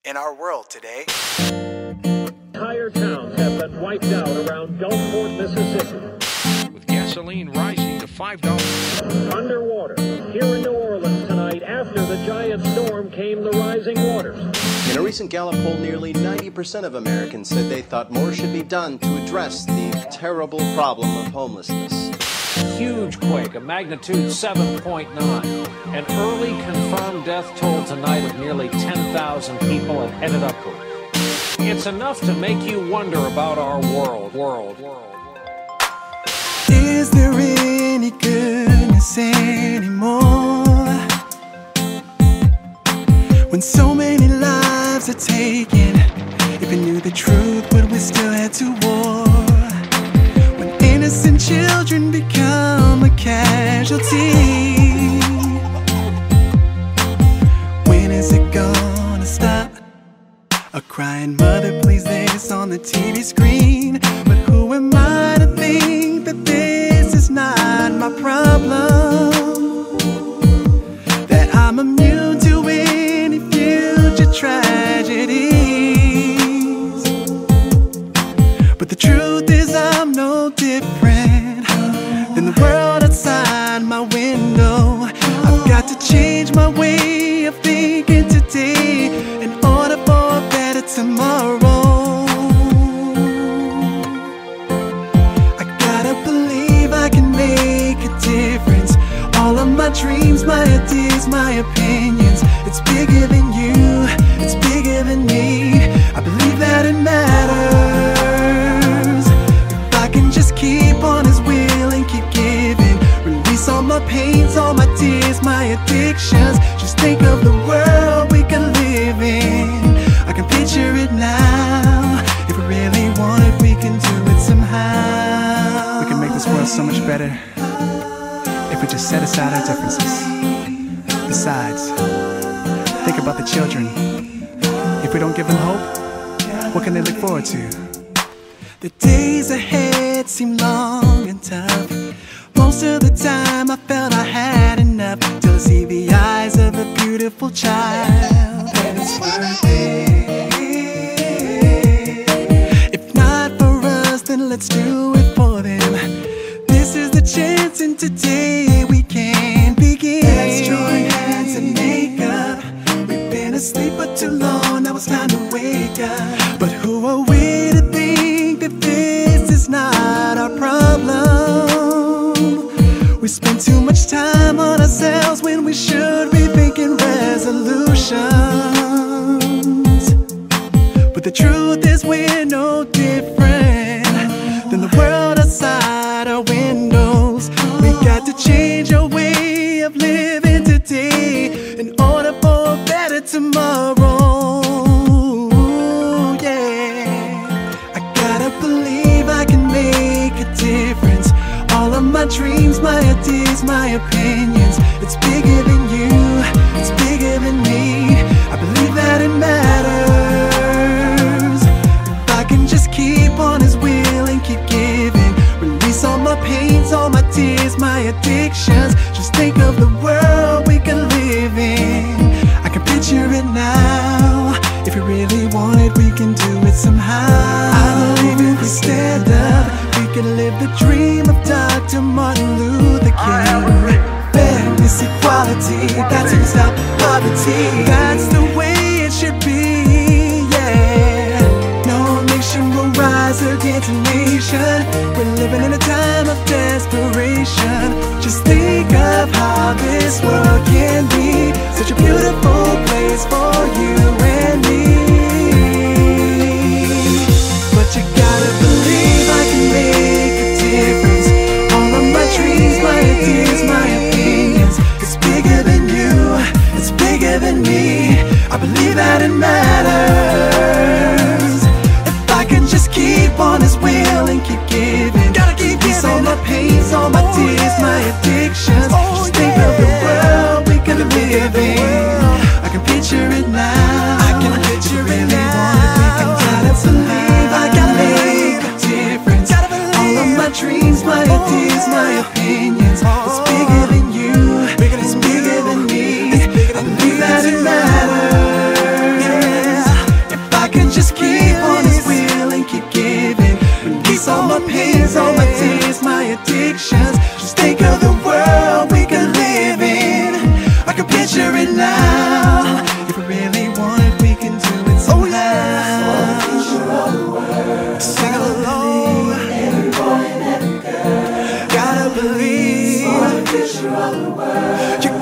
in our world today. Entire towns have been wiped out around Gulfport, Mississippi. With gasoline rising to $5. Underwater, here in New Orleans tonight, after the giant storm came the rising waters. In a recent Gallup poll, nearly 90% of Americans said they thought more should be done to address the terrible problem of homelessness. Huge quake, a magnitude 7.9. An early confirmed death toll tonight of nearly 10,000 people and headed upward. It's enough to make you wonder about our world. Is there any goodness anymore? When so many lives are taken, if we knew the truth, would we still head to war? When innocent children become a casualty, when is it gonna stop? A crying mother plays this on the TV screen, but who am I to think that this is not my problem? That I'm immune to any future tragedies. But the truth is I'm no different than the world outside my window. I've got to change my way of thinking today in order for a better tomorrow. I gotta believe I can make a difference. All of my dreams, my ideas, my opinions, it's bigger than you, it's bigger than me. I believe that it matters. If I can just keep on His will and keep giving, release all my pains, all my tears, my addictions. Just think of the world we can live in. I can picture it now. If we really want it, we can do it somehow. We can make this world so much better if we just set aside our differences. Besides, think about the children. If we don't give them hope, what can they look forward to? The days ahead seem long and tough. Most of the time I felt I had enough, till I see the eyes of a beautiful child, and it's worth it. If not for us, then let's do it for them. This is the chance, and today we can begin. Let's join hands and make up. We've been asleep for too long, now it's time to wake up. But who are we to think that this is not our problem? We spend too much time on ourselves when we should be thinking resolutions. But the truth is we're no different than the world outside our windows. We got to change our way of living today in order for a better tomorrow. Yeah, I gotta believe I can make a difference. All of my dreams, my ideas, my opinions, it's bigger than you, it's bigger than me. I believe that it matters. If I can just keep on His will and keep giving, release all my pains, all my tears, my addictions. Just think of the world we can live in. I can picture it now. If we really want it, we can do it somehow. I believe if we stand up, we can live the dream of Dr. Martin Luther King. Fairness, equality, that's to stop poverty. That's the way it should be, yeah. No nation will rise against a nation. We're living in a time of desperation. Just think of how this world can be such a beautiful place for you and me. But you gotta believe I can make a difference. All of my dreams, my ideas, my opinions, it's bigger than you, it's bigger than me. I believe that it matters. If I can just keep on His will and keep giving, gotta keep giving. All my pains, all my tears, my addictions. Just think of the world we could live in. I can picture it now. I can picture it now. Gotta believe I can make a difference. All of my dreams, my ideas, my opinions, it's bigger than you, it's bigger than me. I believe that it matters. addictions. Just think of the world we could live in. I can picture it now. If we really want it, we can do it somehow. Sing along, every boy and every girl. Gotta believe. You